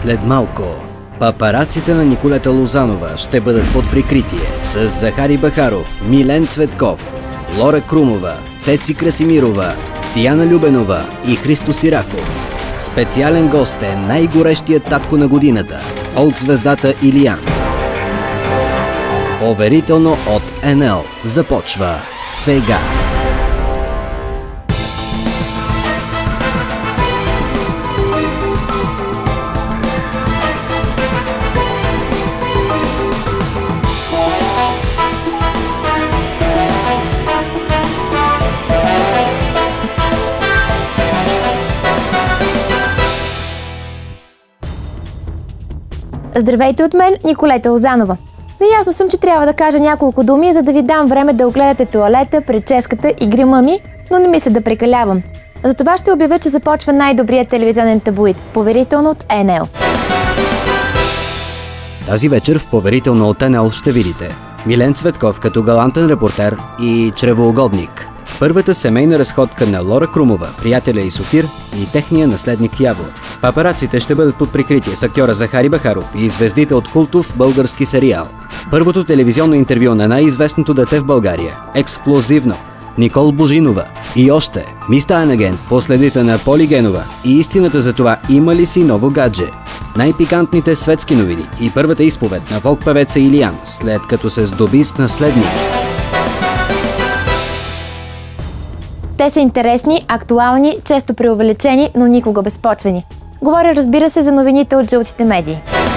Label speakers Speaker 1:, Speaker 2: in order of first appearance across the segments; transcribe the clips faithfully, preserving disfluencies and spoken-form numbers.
Speaker 1: След малко папараците на Николета Лозанова ще бъдат под прикритие с Захари Бахаров, Милен Цветков, Лора Крумова, Цеци Красимирова, Диана Любенова и Христо Сираков. Специален гост е най-горещият татко на годината – фолк-звездата Илиян. Поверително от Ен Ел започва сега.
Speaker 2: Здравейте от мен, Николета Лозанова. Наясно съм, че трябва да кажа няколко думи, за да ви дам време да огледате тоалета, прическата и грима ми, но не мисля да прекалявам. Затова ще обявя, че започва най-добрият телевизионен таблоид – Поверително от Ен Ел.
Speaker 1: Тази вечер в Поверително от Ен Ел ще видите Милен Цветков като галантен репортер и чревоугодник. Първата семейна разходка на Лора Крумова, приятеля и Сотир и техния наследник Явор. Папараците ще бъдат под прикритие с актьора Захари Бахаров и звездите от култов български сериал. Първото телевизионно интервю на най-известното дете в България. Ексклузивно. Никол Божинова. И още. Мис Таен агент, последите на Поли Генова и истината за това има ли си ново гадже. Най-пикантните светски новини и първата изповед на фолк-певеца Илиян, след като се здоби с наследник.
Speaker 2: Те са интересни, актуални, често преувеличени, но никога безпочвени. Говоря, разбира се, за новините от жълтите медии.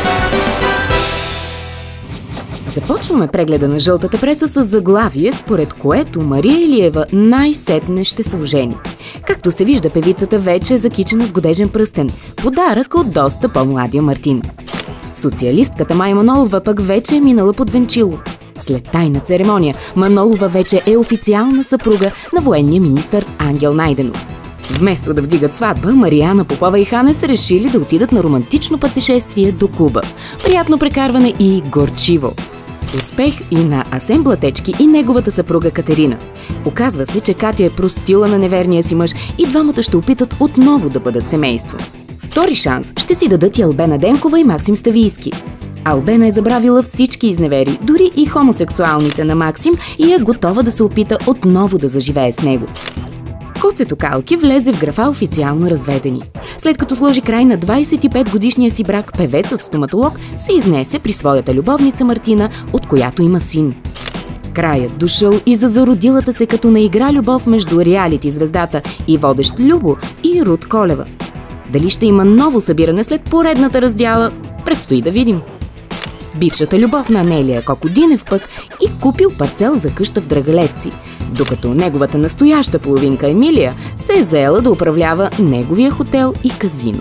Speaker 3: Започваме прегледа на жълтата преса с заглавие, според което Мария Илиева най-сетне ще се ожени. Както се вижда, певицата вече е закичена с годежен пръстен. Подарък от доста по-младия Мартин. Социалистката Мая Манолова пък вече е минала под венчило. След тайна церемония, Манолова вече е официална съпруга на военния министър Ангел Найденов. Вместо да вдигат сватба, Мариана Попова и Ханес решили да отидат на романтично пътешествие до Куба. Приятно прекарване и горчиво. Успех и на Асен Блатечки и неговата съпруга Катерина. Оказва се, че Катя е простила на неверния си мъж и двамата ще опитат отново да бъдат семейство. Втори шанс ще си дадат и Албена Денкова и Максим Ставийски. Албена е забравила всички изневери, дори и хомосексуалните на Максим, и е готова да се опита отново да заживее с него. Коцето Калки влезе в графа официално разведени. След като сложи край на двадесет и пет годишния си брак, певецът стоматолог се изнесе при своята любовница Мартина, от която има син. Краят дошъл и за зародилата се като на игра любов между реалити звездата и водещ Любо и Руд Колева. Дали ще има ново събиране след поредната раздяла, предстои да видим. Бившата любов на Анелия Кокодинев пък и купил парцел за къща в Драгалевци, докато неговата настояща половинка Емилия се е заела да управлява неговия хотел и казино.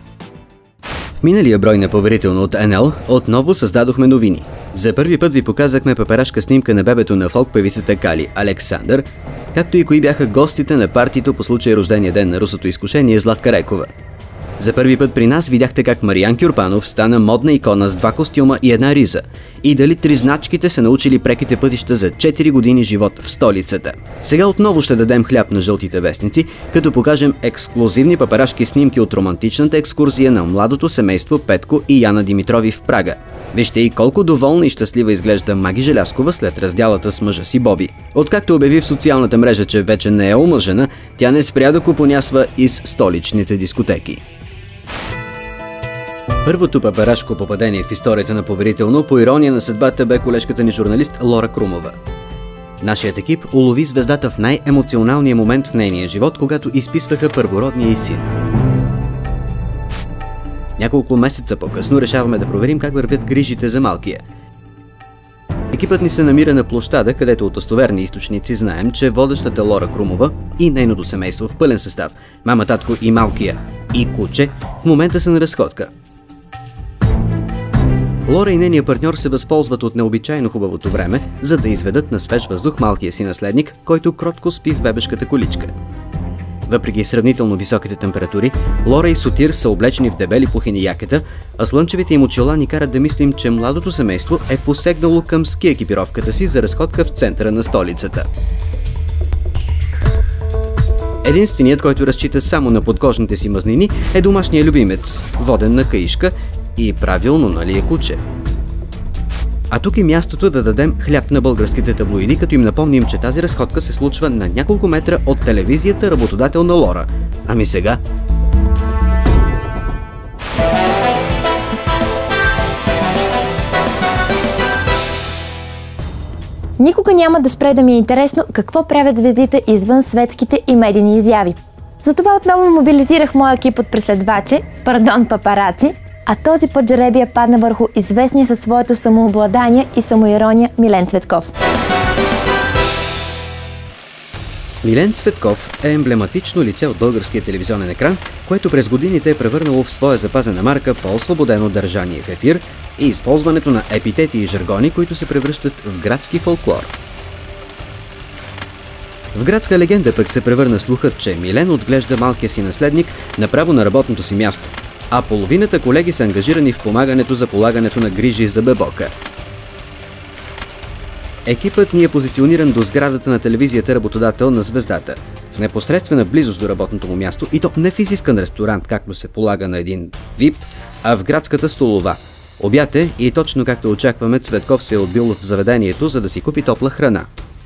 Speaker 1: В миналия брой на Поверително от Ен Ел отново създадохме новини. За първи път ви показахме папарашка снимка на бебето на фолк-певицата Кали, Александър, както и кои бяха гостите на партито по случай рождения ден на русото изкушение Златка Рекова. За първи път при нас видяхте как Мариан Кюрпанов стана модна икона с два костюма и една риза. И дали тризначките са научили преките пътища за четири години живот в столицата. Сега отново ще дадем хляб на жълтите вестници, като покажем ексклузивни папарашки снимки от романтичната екскурзия на младото семейство Петко и Яна Димитрови в Прага. Вижте и колко доволна и щастлива изглежда Маги Желязкова след разделата с мъжа си Боби. Откакто обяви в социалната мрежа, че вече не е омъжена, тя не спря да купонясва из столичните дискотеки. Първото папарашко попадение в историята на Поверително по ирония на съдбата бе колежката ни журналист Лора Крумова. Нашият екип улови звездата в най-емоционалния момент в нейния живот, когато изписваха първородния й син. Няколко месеца по-късно решаваме да проверим как вървят грижите за малкия. Екипът ни се намира на площада, където от достоверни източници знаем, че водещата Лора Крумова и нейното семейство в пълен състав, мама, татко и малкия и куче, в момента са на разходка. Лора и нейният партньор се възползват от необичайно хубавото време, за да изведат на свеж въздух малкия си наследник, който кротко спи в бебешката количка. Въпреки сравнително високите температури, Лора и Сотир са облечени в дебели пухени якета, а слънчевите им очила ни карат да мислим, че младото семейство е посегнало към ски екипировката си за разходка в центъра на столицата. Единственият, който разчита само на подкожните си мазнини, е домашният любимец, воден на каишка и правилно, нали е куче. А тук е мястото да дадем хляб на българските таблоиди, като им напомним, че тази разходка се случва на няколко метра от телевизията, работодател на Лора. Ами сега...
Speaker 2: Никога няма да спре да ми е интересно какво правят звездите извън светските и медийни изяви. Затова отново мобилизирах моя екип от преследвачи, пардон папараци, а този път жребия падна върху известния със своето самообладание и самоирония Милен Цветков.
Speaker 1: Милен Цветков е емблематично лице от българския телевизионен екран, което през годините е превърнало в своя запазена марка по-освободено държание в ефир и използването на епитети и жаргони, които се превръщат в градски фолклор. В градска легенда пък се превърна слухът, че Милен отглежда малкия си наследник направо на работното си място, а половината колеги са ангажирани в помагането за полагането на грижи за бебока. Екипът ни е позициониран до сградата на телевизията работодател на звездата, в непосредствена близост до работното му място, и то не в изискан ресторант, както се полага на един вип, а в градската столова. Обяд е и точно както очакваме, Цветков се е отбил в заведението, за да си купи топла храна.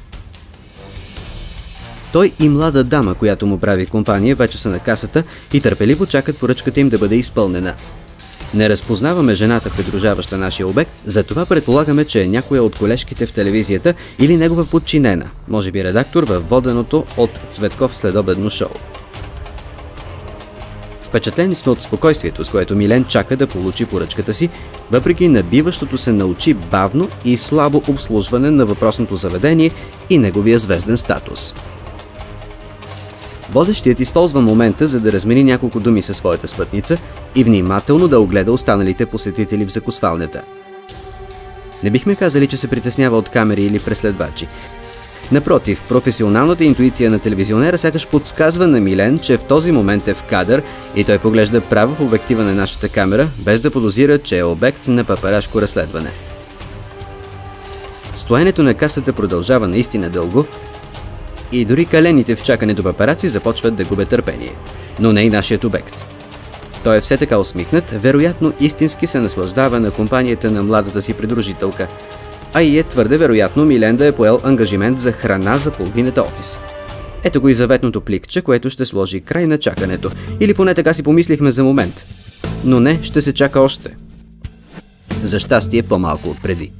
Speaker 1: Той и млада дама, която му прави компания, вече са на касата и търпеливо чакат поръчката им да бъде изпълнена. Не разпознаваме жената, придружаваща нашия обект, затова предполагаме, че е някоя от колежките в телевизията или негова подчинена, може би редактор във воденото от Цветков следобедно шоу. Впечатлени сме от спокойствието, с което Милен чака да получи поръчката си, въпреки набиващото се на очи бавно и слабо обслужване на въпросното заведение и неговия звезден статус. Водещият използва момента, за да размени няколко думи със своята спътница и внимателно да огледа останалите посетители в закусвалнята. Не бихме казали, че се притеснява от камери или преследвачи. Напротив, професионалната интуиция на телевизионера сякаш подсказва на Милен, че в този момент е в кадър и той поглежда право в обектива на нашата камера, без да подозира, че е обект на папарашко разследване. Стоенето на касата продължава наистина дълго и дори калените в чакането папараци започват да губят търпение. Но не и нашият обект. Той е все така усмихнат, вероятно истински се наслаждава на компанията на младата си придружителка. А и е твърде вероятно Милен да е поел ангажимент за храна за половината офис. Ето го и заветното пликче, което ще сложи край на чакането. Или поне така си помислихме за момент. Но не, ще се чака още. За щастие по-малко от преди.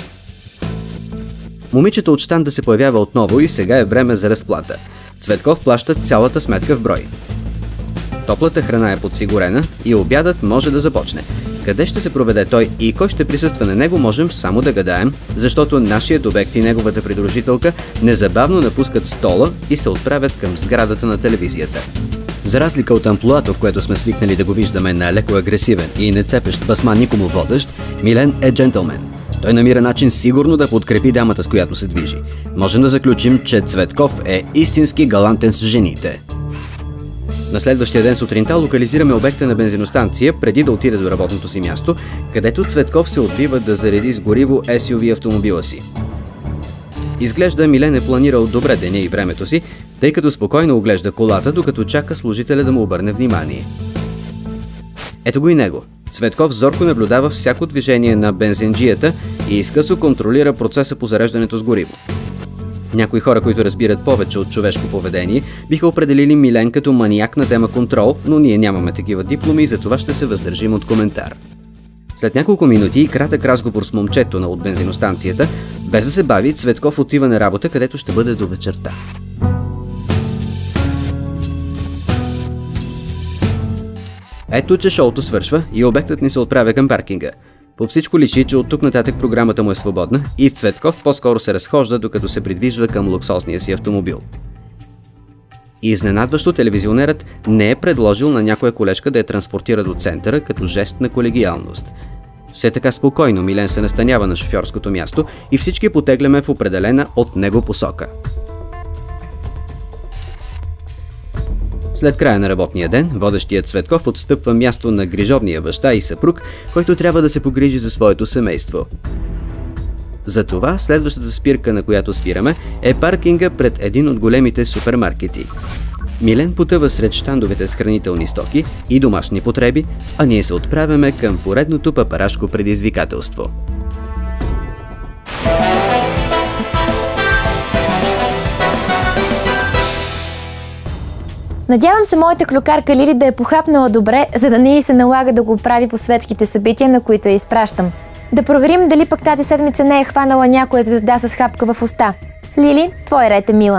Speaker 1: Момичето от щанда се появява отново и сега е време за разплата. Цветков плаща цялата сметка в брой. Топлата храна е подсигурена и обядът може да започне. Къде ще се проведе той и кой ще присъства на него, можем само да гадаем, защото нашият обект и неговата придружителка незабавно напускат стола и се отправят към сградата на телевизията. За разлика от амплоато, в което сме свикнали да го виждаме на леко агресивен и нецепещ басман никому водещ, Милен е джентълмен. Той намира начин сигурно да подкрепи дамата, с която се движи. Можем да заключим, че Цветков е истински галантен с жените. На следващия ден сутринта локализираме обекта на бензиностанция, преди да отиде до работното си място, където Цветков се отбива да зареди с гориво ес ю ви автомобила си. Изглежда Милен е планирал добре деня и времето си, тъй като спокойно оглежда колата, докато чака служителя да му обърне внимание. Ето го и него. Цветков зорко наблюдава всяко движение на бензинджията и изкъсо контролира процеса по зареждането с гориво. Някои хора, които разбират повече от човешко поведение, биха определили Милен като маниак на тема контрол, но ние нямаме такива дипломи и затова ще се въздържим от коментар. След няколко минути и кратък разговор с момчето на от бензиностанцията, без да се бави, Цветков отива на работа, където ще бъде до вечерта. Ето, че шоуто свършва и обектът ни се отправя към паркинга. По всичко личи, че от тук нататък програмата му е свободна и Цветков по-скоро се разхожда, докато се придвижва към луксозния си автомобил. И изненадващо телевизионерът не е предложил на някоя колежка да я транспортира до центъра като жест на колегиалност. Все така спокойно Милен се настанява на шофьорското място и всички потегляме в определена от него посока. След края на работния ден, водещият Цветков отстъпва място на грижовния баща и съпруг, който трябва да се погрижи за своето семейство. Затова следващата спирка, на която спираме, е паркинга пред един от големите супермаркети. Милен потъва сред щандовете с хранителни стоки и домашни потреби, а ние се отправяме към поредното папарашко предизвикателство.
Speaker 2: Надявам се моята клюкарка Лили да е похапнала добре, за да не й се налага да го прави по светските събития, на които я изпращам. Да проверим дали пък тази седмица не е хванала някоя звезда с хапка в уста. Лили, твой ред е, мила.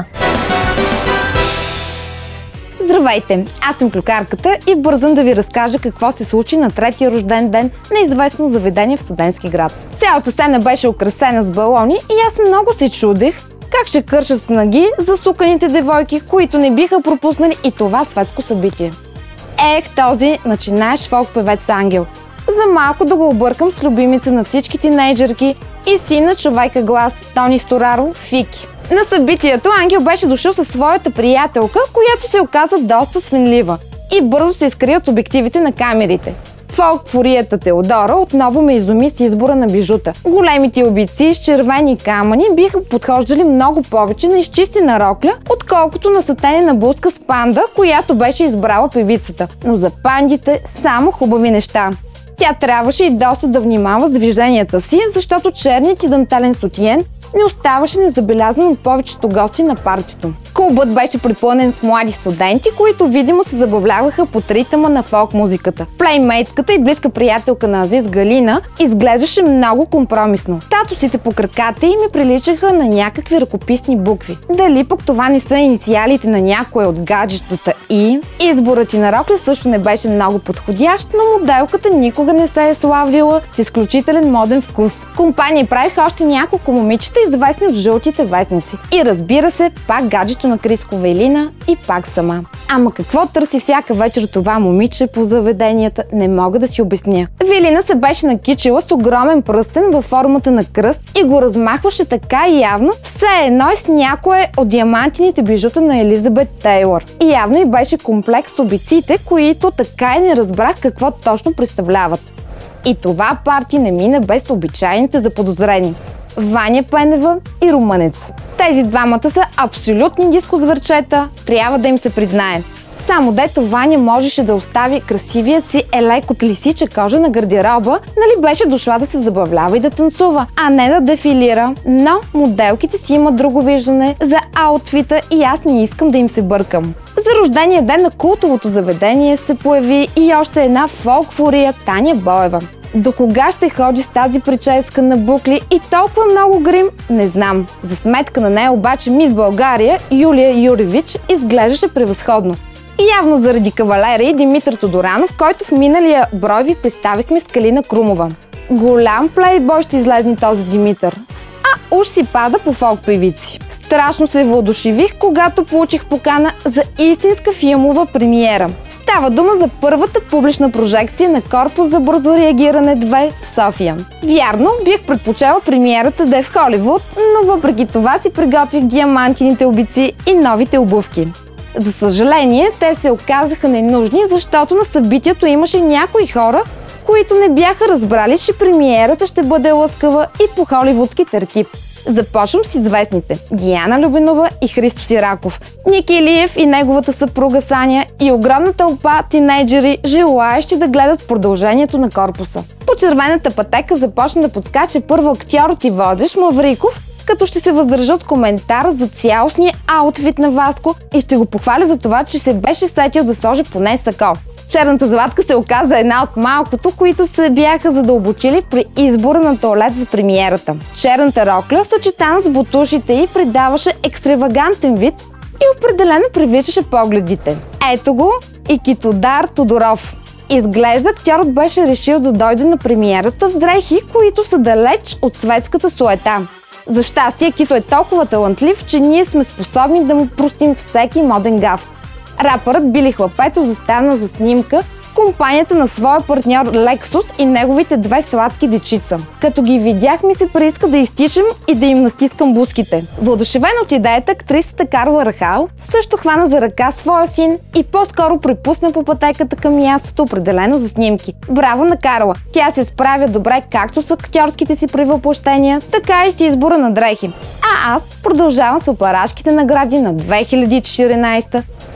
Speaker 4: Здравейте! Аз съм клюкарката и бързам да ви разкажа какво се случи на третия рожден ден на известно заведение в Студентски град. Цялата сцена беше украсена с балони и аз много се чудех как ще кършат снаги засуканите девойки, които не биха пропуснали и това светско събитие. Ех, този начинаеш фолк певец Ангел. За малко да го объркам с любимица на всички тинейджърки и сина човека глас Тони Стораро Фики. На събитието Ангел беше дошъл със своята приятелка, която се оказа доста свенлива и бързо се изкри от обективите на камерите. Фолк-фурията Теодора отново ме изуми с избора на бижута. Големите обици с червени камъни биха подхождали много повече на изчистена рокля, отколкото на сатенена блузка с панда, която беше избрала певицата. Но за пандите само хубави неща. Тя трябваше и доста да внимава с движенията си, защото черният и дантелен сутиен не оставаше незабелязан от повечето гости на партито. Клубът беше припълнен с млади студенти, които видимо се забавляваха под ритъма на фолк музиката. Плеймейтката и близка приятелка на Азис Галина изглеждаше много компромисно. Татусите по краката й ми приличаха на някакви ръкописни букви. Дали пък това не са инициалите на някое от гаджетата и... Изборът и на рокля също не беше много подходящ, но моделката никога не се е славила с изключителен моден вкус. Компания правиха още няколко момичета, известни от жълтите вестници. И разбира се, пак гаджето на Криско Велина и пак сама. Ама какво търси всяка вечер това момиче по заведенията, не мога да си обясня. Велина се беше накичила с огромен пръстен във формата на кръст и го размахваше така явно, все едно и с някое от диамантините бижута на Елизабет Тейлор. И явно и беше комплекс с обиците, които така и не разбрах какво точно представляват. И това парти не мина без обичайните заподозрени. Ваня Пенева и румънец. Тези двамата са абсолютни диско зверчета, трябва да им се признае. Само дето Ваня можеше да остави красивият си елек от лисича кожа на гардероба, нали беше дошла да се забавлява и да танцува, а не да дефилира. Но моделките си имат друго виждане за аутфита и аз не искам да им се бъркам. За рождения ден на култовото заведение се появи и още една фолк-фурия Таня Боева. До кога ще ходи с тази прическа на букли и толкова много грим, не знам. За сметка на нея обаче мис България Юлия Юревич изглеждаше превъзходно. И явно заради кавалера и Димитър Тодоранов, който в миналия брой ви представихме с Калина Крумова. Голям плейбой ще излезне този Димитър. А уж си пада по фолк певици. Страшно се въодушевих, когато получих покана за истинска филмова премиера. Става дума за първата публична прожекция на Корпус за бързо реагиране две в София. Вярно, бих предпочела премиерата да е в Холивуд, но въпреки това си приготвих диамантините обици и новите обувки. За съжаление, те се оказаха ненужни, защото на събитието имаше някои хора, които не бяха разбрали, че премиерата ще бъде лъскава и по холивудски тертип. Започвам с известните – Диана Любенова и Христо Сираков, Ники Илиев и неговата съпруга Саня и огромна тълпа тинейджери, желаещи да гледат продължението на Корпуса. По червената пътека започна да подскача първо актьорът и водещ Мавриков, като ще се въздържа от коментар за цялостния аутфит на Васко и ще го похваля за това, че се беше сетил да сложи поне сако. Черната златка се оказа една от малкото, които се бяха задълбочили при избора на тоалет за премиерата. Черната рокля, съчетана с бутушите й, придаваше екстравагантен вид и определено привличаше погледите. Ето го и Китодар Тодоров. Изглежда актьорът беше решил да дойде на премиерата с дрехи, които са далеч от светската суета. За щастие, Кито е толкова талантлив, че ние сме способни да му простим всеки моден гаф. Рапърът Били Хлапетов застана за снимка в компанията на своя партньор Lexus и неговите две сладки дечица. Като ги видях, ми се прииска да изтичам и да им настискам буските. Въодушевена от идеята, актрисата Карла Рахал също хвана за ръка своя син и по-скоро припусна по пътеката към мястото, определено за снимки. Браво на Карла! Тя се справя добре както с актьорските си превъплъщения, така и с избора на дрехи. А аз продължавам с папарашките награди на две хиляди и четиринадесета,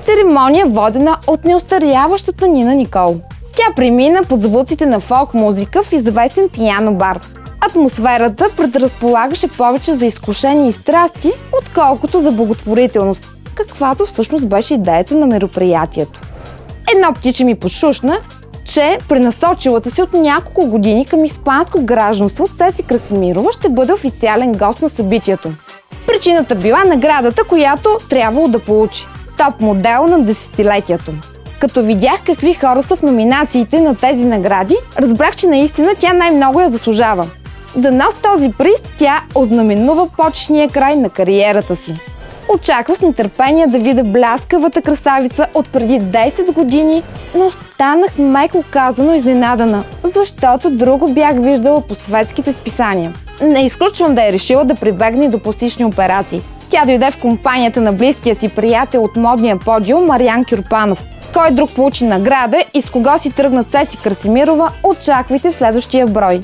Speaker 4: Церемония, водена от неостаряващата Нина Никол. Тя премина под звуците на фолк музика в известен пиано бар. Атмосферата предразполагаше повече за изкушение и страсти, отколкото за благотворителност, каквато всъщност беше идеята на мероприятието. Едно птиче ми подшушна, че пренасочилата се от няколко години към испанско гражданство Цеци Красимирова ще бъде официален гост на събитието. Причината била наградата, която трябвало да получи – топ модел на десетилетието. Като видях какви хора са в номинациите на тези награди, разбрах, че наистина тя най-много я заслужава. Дано с този приз тя ознаменува почетния край на кариерата си. Очаква с нетърпение да видя бляскавата красавица от преди десет години, но станах меко казано изненадана, защото друго бях виждала по светските списания. Не изключвам да е решила да прибегне до пластични операции. Тя дойде в компанията на близкия си приятел от модния подиум Мариан Кюрпанов. Кой друг получи награда и с кого си тръгна Цеци Красимирова, очаквайте в следващия брой.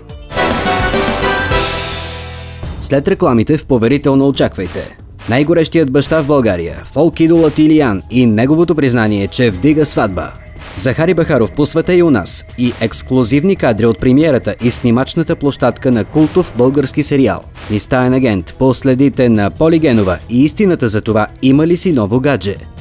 Speaker 1: След рекламите в поверително очаквайте. Най-горещият баща в България, фолк идолът Илиян и неговото признание, че вдига сватба. Захари Бахаров по света и у нас и ексклузивни кадри от премиерата и снимачната площадка на култов български сериал Мис Таен агент по следите на Поли Генова и истината за това има ли си ново гадже.